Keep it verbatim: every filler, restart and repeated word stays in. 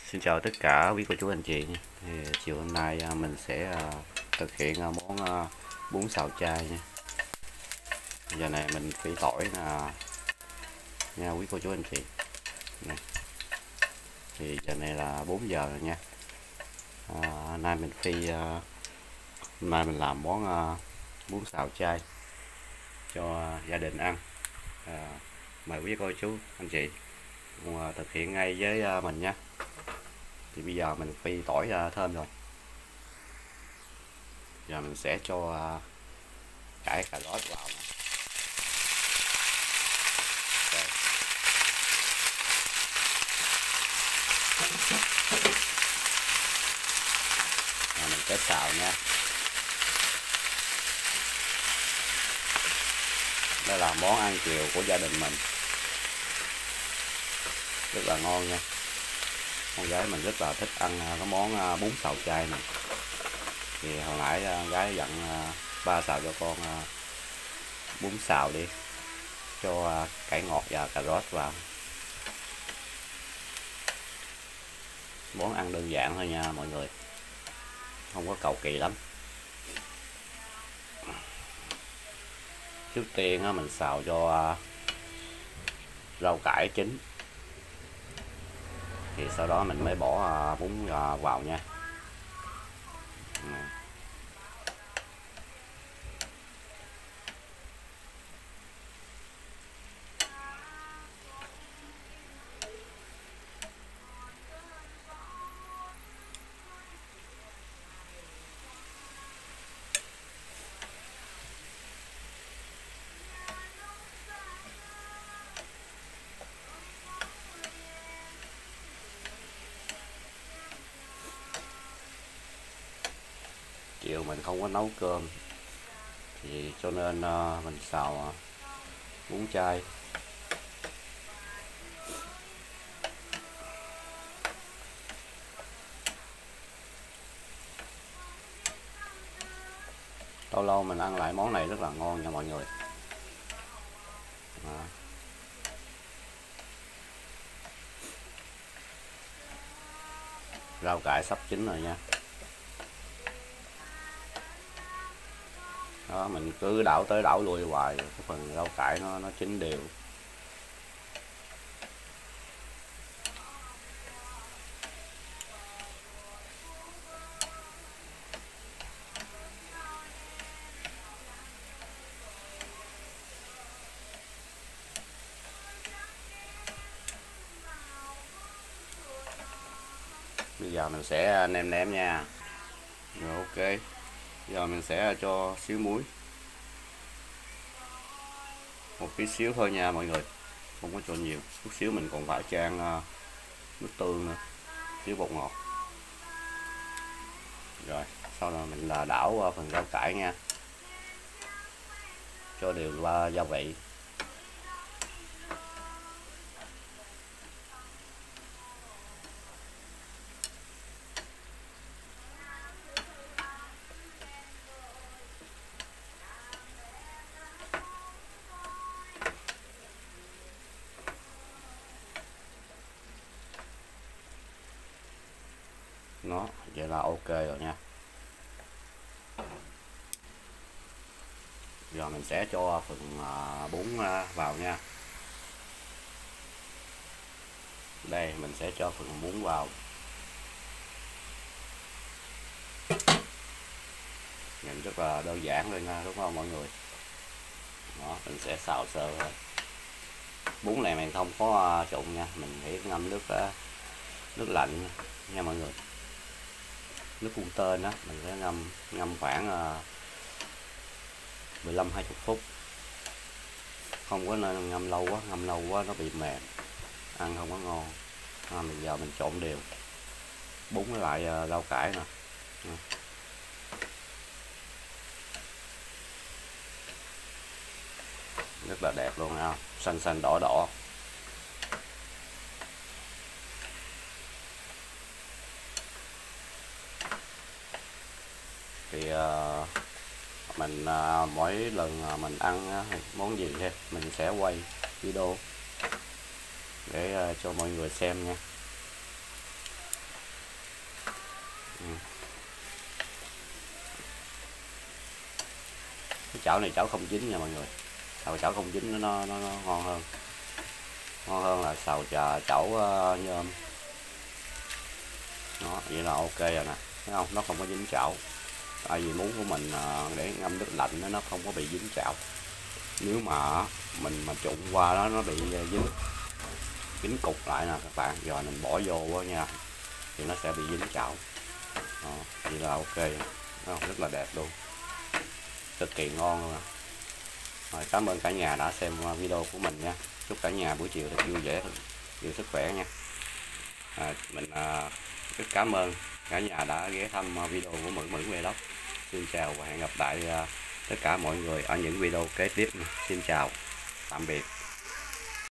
Xin chào tất cả quý cô chú anh chị nha. Thì chiều hôm nay à, mình sẽ à, thực hiện à, món à, bún xào chay nha. Giờ này mình phi tỏi là nha quý cô chú anh chị. Này. Thì giờ này là bốn giờ rồi nha. À, nay mình phi à, hôm nay mình làm món à, bún xào chay cho à, gia đình ăn. À, mời quý cô chú anh chị cùng à, thực hiện ngay với à, mình nha. Thì bây giờ mình phi tỏi uh, thơm rồi. Giờ mình sẽ cho uh, cải cà rốt vào nè. Rồi mình sẽ xào nha. Đây là món ăn chiều của gia đình mình, rất là ngon nha. Con gái mình rất là thích ăn cái món bún xào chay này. Thì hồi nãy gái dặn ba xào cho con bún xào đi, cho cải ngọt và cà rốt vào. Món ăn đơn giản thôi nha mọi người, không có cầu kỳ lắm. Trước tiên mình xào cho rau cải chín, thì sau đó mình mới bỏ bún vào nha. Chiều mình không có nấu cơm, thì cho nên uh, mình xào uh, bún chay. Lâu lâu mình ăn lại món này rất là ngon nha mọi người. Đó. Rau cải sắp chín rồi nha. Đó, mình cứ đảo tới đảo lui hoài, cái phần rau cải nó nó chín đều. Bây giờ mình sẽ nêm nếm nha. Rồi ok. Giờ mình sẽ cho xíu muối, một tí xíu thôi nha mọi người, không có cho nhiều. Chút xíu mình còn phải chan nước tương nữa, xíu bột ngọt. Rồi sau đó mình là đảo phần rau cải nha, cho đều qua gia vị. Nó vậy là ok rồi nha. Giờ mình sẽ cho phần bún vào nha. Đây mình sẽ cho phần bún vào. Nhìn rất là đơn giản thôi nha, đúng không mọi người? Đó, mình sẽ xào sơ thôi. Bún này mình không có trụng nha, mình phải ngâm nước nước lạnh nha mọi người. Nước cung tên đó, mình sẽ ngâm ngâm khoảng mười lăm hai mươi phút. Không có nên ngâm lâu quá, ngâm lâu quá nó bị mềm, ăn không có ngon. À, mình giờ mình trộn đều bún với lại rau cải nè. Rất là đẹp luôn ha, xanh xanh đỏ đỏ. Thì uh, mình uh, mỗi lần uh, mình ăn uh, món gì ha, mình sẽ quay video để uh, cho mọi người xem nha. Ừ. Cái chảo này chảo không chín nha mọi người, xào chảo không chín nó nó, nó, nó ngon hơn, ngon hơn là xào chả chảo uh, nhôm. Đó, vậy là ok rồi nè, thấy không, nó không có dính chảo. Tại vì muốn của mình uh, để ngâm nước lạnh nó nó không có bị dính chảo. Nếu mà mình mà trụng qua đó nó bị dính dính cục lại nè các bạn, giờ mình bỏ vô nha thì nó sẽ bị dính chảo. Đó, vậy là ok, không, rất là đẹp luôn, cực kỳ ngon luôn. Rồi, cảm ơn cả nhà đã xem video của mình nha. Chúc cả nhà buổi chiều thật vui vẻ, thật nhiều sức khỏe nha. À, mình à, rất cảm ơn cả nhà đã ghé thăm video của Mẫn Mẫn Vlog. Xin chào và hẹn gặp lại à, tất cả mọi người ở những video kế tiếp. Xin chào, tạm biệt.